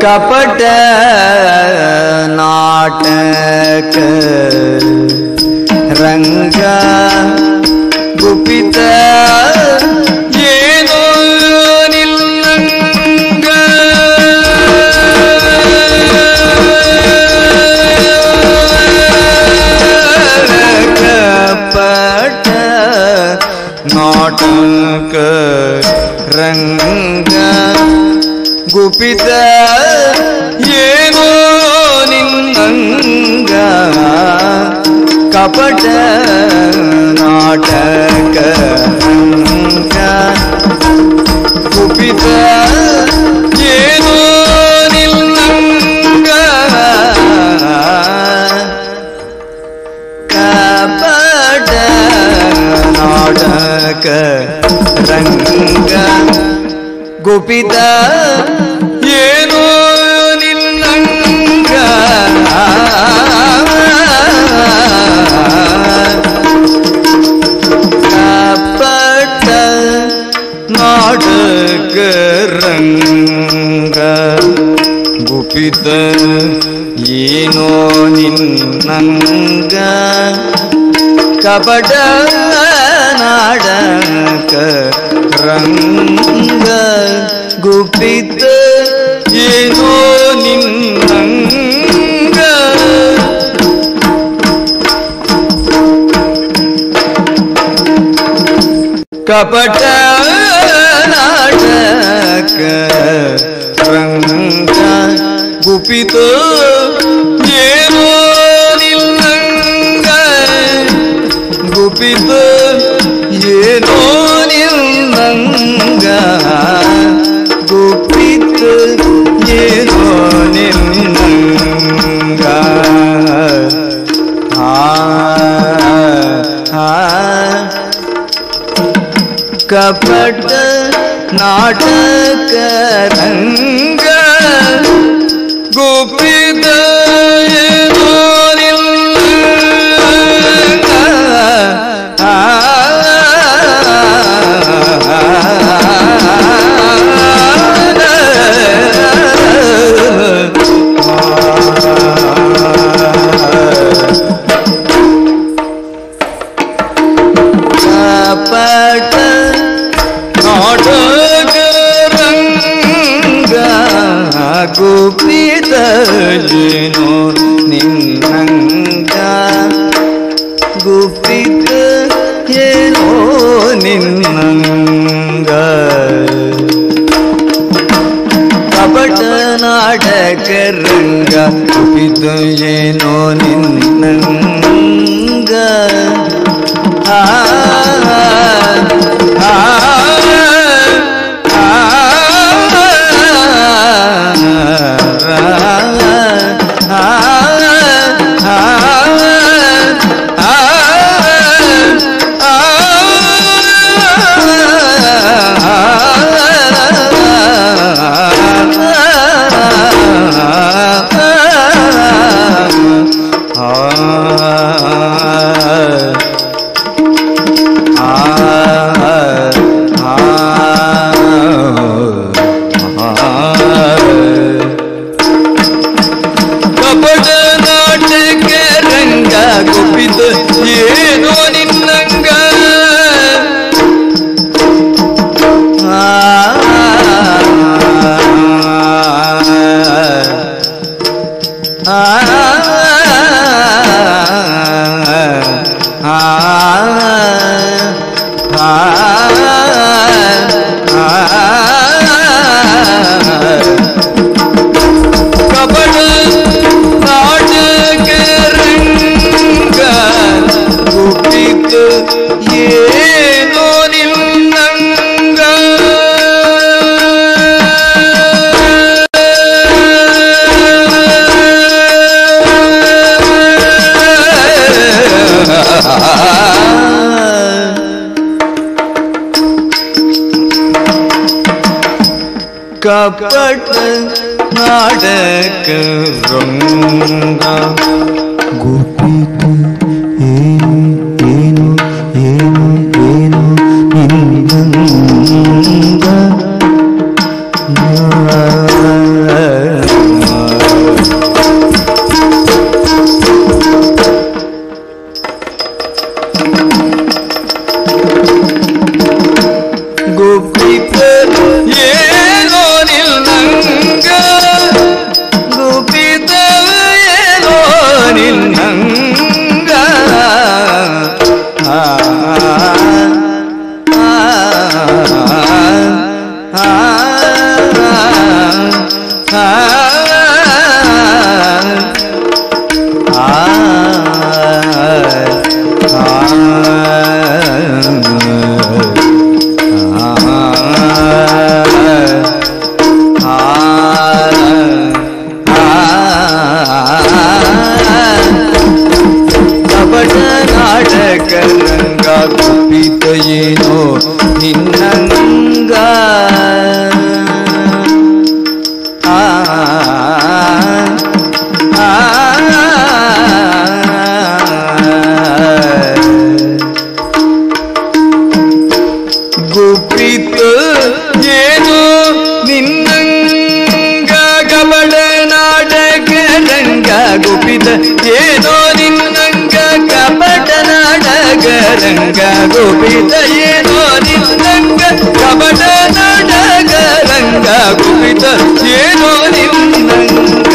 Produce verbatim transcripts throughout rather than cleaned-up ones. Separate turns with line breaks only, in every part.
कपट नाटक रंग गुपित येनो निल्लंग कपट नाटक रंग गुपित येनो निल्लंग कपट नाटक रंग गुपित येनो निल्लंग कपट नाटक रंग गुपित येनो निल्लंग कपट नाटक रंग गुपित येनो निल्लंग कपट नाटक रंग गुपित येनो निल्लंग कपट नाटक रंग गुपित येनो निल्लंग गुपित येनो निल्लंग गुपित येनो निल्लंग कपट नाटक रंग गुपित येनो निल्लंग कपट नाटक रंग गुपित येनो निल्लंग गुपित येनो निल्लंग कपट नाटक रंग गुपित येनो निल्लंग आ कपट नाटक रंग गुपित येनो येनो येनो येनो निल्लंग ಗುಪಿತ ಏನೋ ನಿನ್ನಂಗ ಗುಪಿತ ಏನೋ ನಿನ್ನಂಗ ಆ ನಾಟಕರಂಗ ಗುಪಿತ ಏನೋ ನಿನ್ನಂಗ ಆ ಗುಪಿತ ಏನೋ ನಿನ್ನಂಗ ಕಬಡ ನಾಟಕ ರಂಗ ಗುಪಿತ ಏನೋ ನಿನ್ನಂಗ ಕಪಟ ನಾಟಕ ರಂಗ ಗುಪಿತ ಏನೋ ನಿನ್ನಂಗ ಕಪಟ ನಾಟಕ ರಂಗ ಗುಪಿತ ಏನೋ ನಿನ್ನಂಗ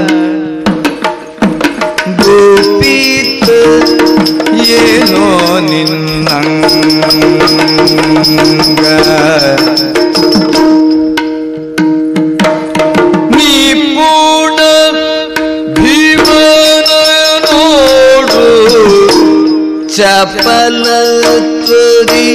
ಗುಪಿತ ಏನೋ ನಿನ್ನಂಗ ನಿಪುಣ ಭೀಮನ ನೋಡು ಚಪಲ ತುದಿ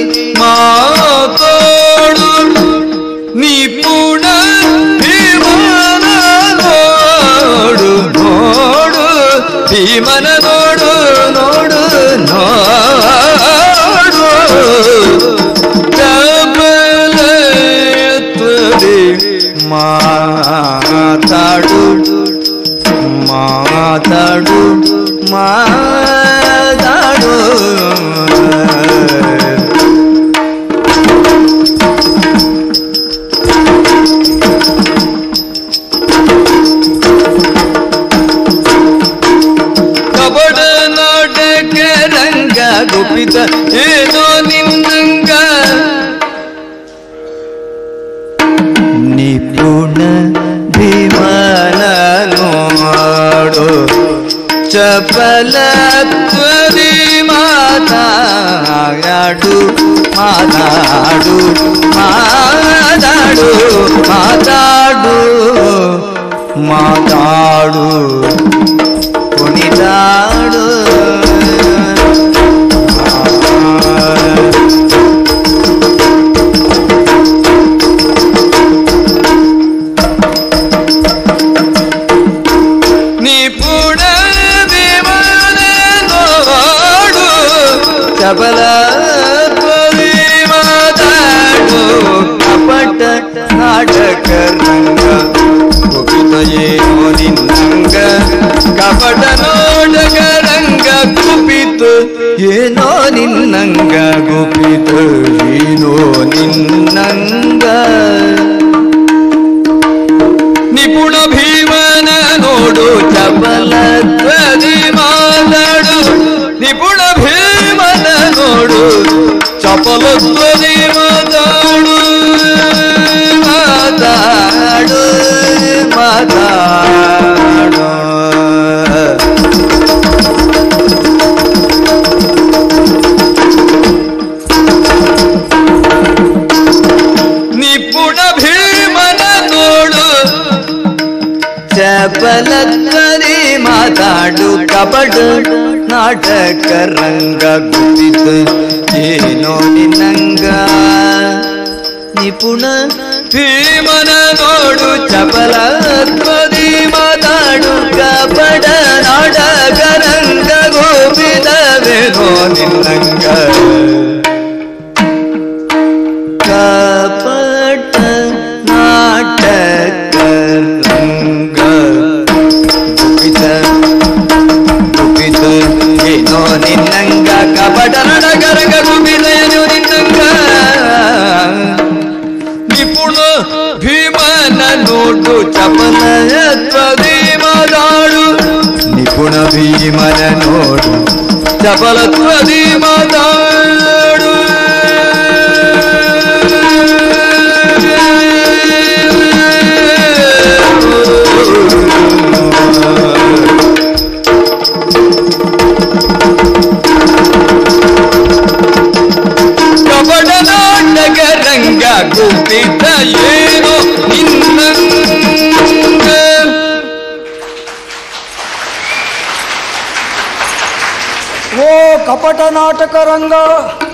ಮಾತಾಡು ನಿಪುಣ ಭೀಮನ ನೋಡು ನೋಡು ಭೀಮನ ನೋಡು ನೋಡು ನೋಡು ಚಪಲ ತುದಿ ಮಾತಾಡು ಮಾತಾಡು ಮಾತಾಡು ಕಬಡ ನಾಟಕ ರಂಗ ಗುಪಿತ ಏನೋ ನಿನ್ನಂಗ ನಿಪುಣ ಭೀಮನ ನೋಡು ಚಪಲ ತ್ವರಿ ಮಾತಾಡು ಮಾತಾಡು ಮಾತಾಡು ಮಾತಾಡು ಮಾತಾಡು ಕುಣಿದಾಡು ನಿಪುಣ ಭೀಮನ ನೋಡು ಚಪಲ ತ್ವರಿ ಮಾತಾಡು ಕಪಟ ನಾಟಕ ರಂಗ ಗುಪಿತ ಏನೋ ನಿನ್ನಂಗ ಕಪಟ ನಾಟಕ ರಂಗ ಗುಪಿತ ಏನೋ ನಿನ್ನಂಗ ಗುಪಿತ ಏನೋ ನಿನ್ನಂಗ ನಿಪುಣ ಭೀಮನ ನೋಡು ಚಪಲ ತ್ವರಿ ಮಾತಾಡು ನಿಪುಣ ಭೀಮನ ನೋಡು ಚಪಲ ತ್ವರಿ ಮಾತಾಡು ಮಾತಾಡು ಮಾತಾಡು ನಿಪುಣ ಭೀಮನ ನೋಡು ಚಪಲ ತ್ವರಿ ಮಾತಾಡು ಕಪಟ ನಾಟಕ ರಂಗ ಗುಪಿತ ಏನೋ ನಿನ್ನಂಗ ನಿಪುಣ ಭೀಮನ ನೋಡು ಚಪಲ ತ್ವರಿ ಮಾತಾಡು ಕಪಟ ನಾಟಕ ರಂಗ ಗುಪಿತವೇನೋ ನಿನ್ನಂಗ ಕಪಟ ನಾಟಕ ರಂಗ ಗುಪಿತ ಗುಪಿತ ಏನೋ ನಿನ್ನಂಗ ಕಪಟ ನಾಟಕ ರಂಗ ಗುಪಿತ ಏನೋ ನಿನ್ನಂಗ ನಿಪುಣ ಭೀಮನ ನೋಡು ಚಪಲ ತ್ವರಿ ಮಾತಾಡು ನಿಪುಣ ಭೀಮನ ನೋಡು ಚಪಲ ತ್ವರಿ ಮಾತಾಡು
ಕಪಟ ನಾಟಕ ರಂಗ